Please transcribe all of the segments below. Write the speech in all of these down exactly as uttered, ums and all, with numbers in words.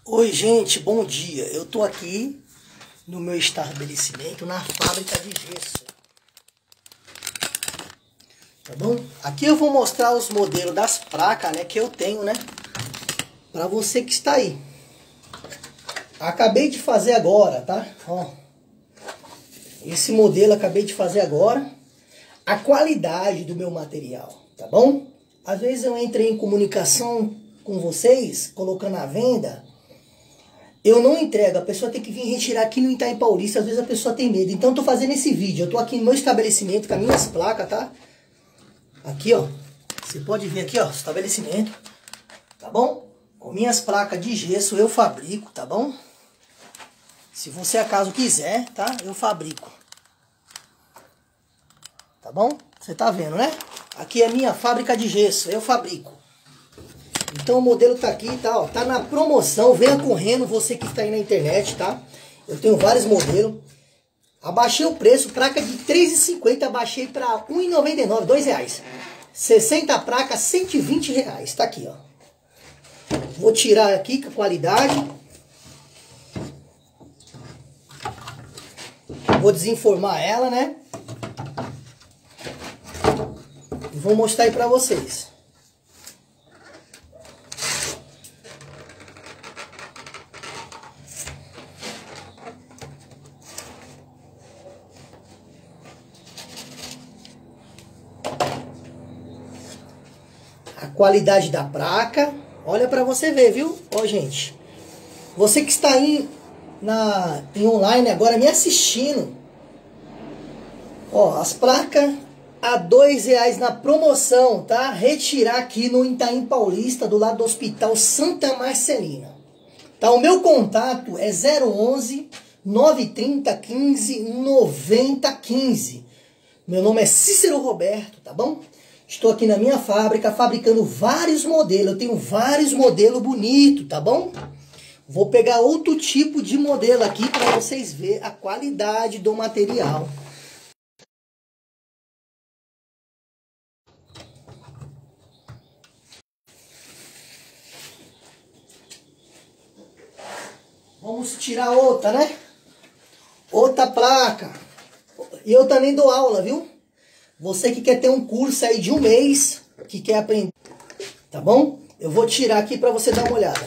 Oi, gente, bom dia. Eu tô aqui no meu estabelecimento, na fábrica de gesso. Tá bom? Aqui eu vou mostrar os modelos das placas, né, que eu tenho, né, pra você que está aí. Acabei de fazer agora, tá? Ó. Esse modelo acabei de fazer agora. A qualidade do meu material, tá bom? Às vezes eu entrei em comunicação com vocês, colocando a venda. Eu não entrego, a pessoa tem que vir retirar aqui no Itaim Paulista, às vezes a pessoa tem medo. Então eu tô fazendo esse vídeo, eu tô aqui no meu estabelecimento com as minhas placas, tá? Aqui, ó, você pode ver aqui, ó, estabelecimento, tá bom? Com minhas placas de gesso eu fabrico, tá bom? Se você acaso quiser, tá? Eu fabrico. Tá bom? Você tá vendo, né? Aqui é minha fábrica de gesso, eu fabrico. Então o modelo tá aqui, tá, ó, tá na promoção, venha correndo, você que está aí na internet, tá? Eu tenho vários modelos. Abaixei o preço, placa de três reais e cinquenta centavos, abaixei para um real e noventa e nove centavos, dois reais. sessenta placas, cento e vinte reais, tá aqui, ó. Vou tirar aqui com a qualidade. Vou desenformar ela, né? E vou mostrar aí pra vocês. A qualidade da placa, olha pra você ver, viu? Ó, gente, você que está aí na, em online agora me assistindo, ó, as placas a dois reais na promoção, tá? Retirar aqui no Itaim Paulista, do lado do Hospital Santa Marcelina. Tá? O meu contato é zero onze, nove trinta, quinze, noventa, quinze. Meu nome é Cícero Roberto, tá bom? Estou aqui na minha fábrica fabricando vários modelos. Eu tenho vários modelos bonitos, tá bom? Vou pegar outro tipo de modelo aqui para vocês verem a qualidade do material. Vamos tirar outra, né? Outra placa. E eu também dou aula, viu? Você que quer ter um curso aí de um mês, que quer aprender, tá bom? Eu vou tirar aqui para você dar uma olhada.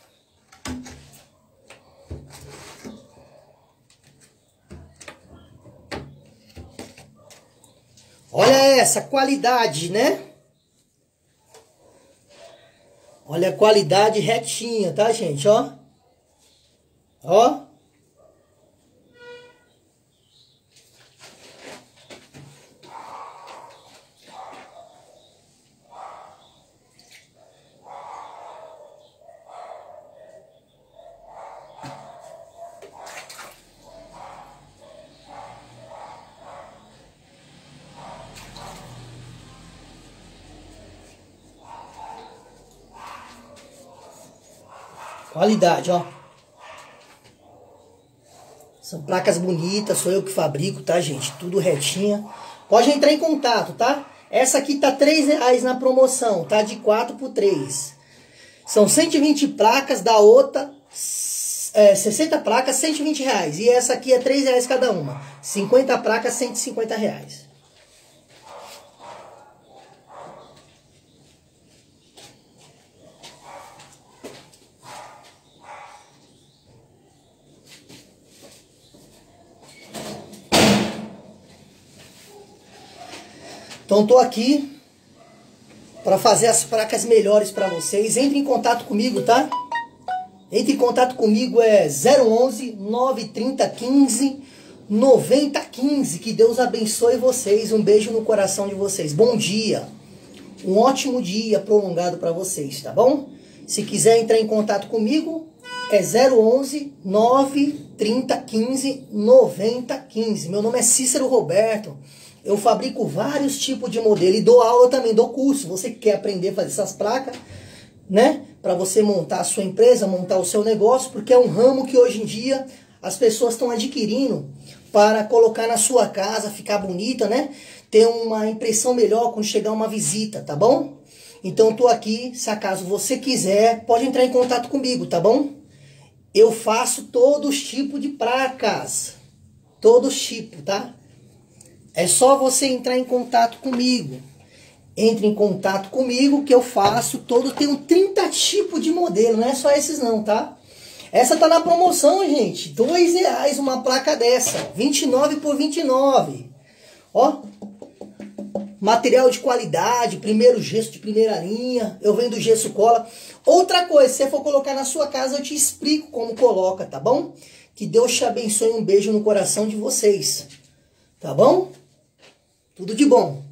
Olha essa qualidade, né? Olha a qualidade retinha, tá, gente? Ó. Ó. Qualidade, ó. São placas bonitas, sou eu que fabrico, tá, gente? Tudo retinha. Pode entrar em contato, tá? Essa aqui tá três reais na promoção, tá? De quatro por três. São cento e vinte placas, da outra, é, sessenta placas, cento e vinte reais. E essa aqui é três reais cada uma. cinquenta placas, cento e cinquenta reais. Então tô aqui para fazer as placas melhores para vocês. Entre em contato comigo, tá? Entre em contato comigo, é zero onze, nove trinta, quinze, noventa, quinze. Que Deus abençoe vocês. Um beijo no coração de vocês. Bom dia. Um ótimo dia prolongado para vocês, tá bom? Se quiser entrar em contato comigo, é zero onze, nove trinta, quinze, noventa, quinze. Meu nome é Cícero Roberto. Eu fabrico vários tipos de modelo e dou aula também, dou curso. Você que quer aprender a fazer essas placas, né? Para você montar a sua empresa, montar o seu negócio, porque é um ramo que hoje em dia as pessoas estão adquirindo para colocar na sua casa, ficar bonita, né? Ter uma impressão melhor quando chegar uma visita, tá bom? Então eu tô aqui, se acaso você quiser, pode entrar em contato comigo, tá bom? eu faço todos os tipos de placas. Todos os tipos, tá? É só você entrar em contato comigo. Entre em contato comigo que eu faço todo. Tenho trinta tipos de modelo, não é só esses não, tá? Essa tá na promoção, gente. dois reais uma placa dessa. vinte e nove por vinte e nove. Ó. Material de qualidade, primeiro gesso de primeira linha. Eu vendo gesso cola. Outra coisa, se você for colocar na sua casa, eu te explico como coloca, tá bom? Que Deus te abençoe. Um beijo no coração de vocês. Tá bom? Tudo de bom.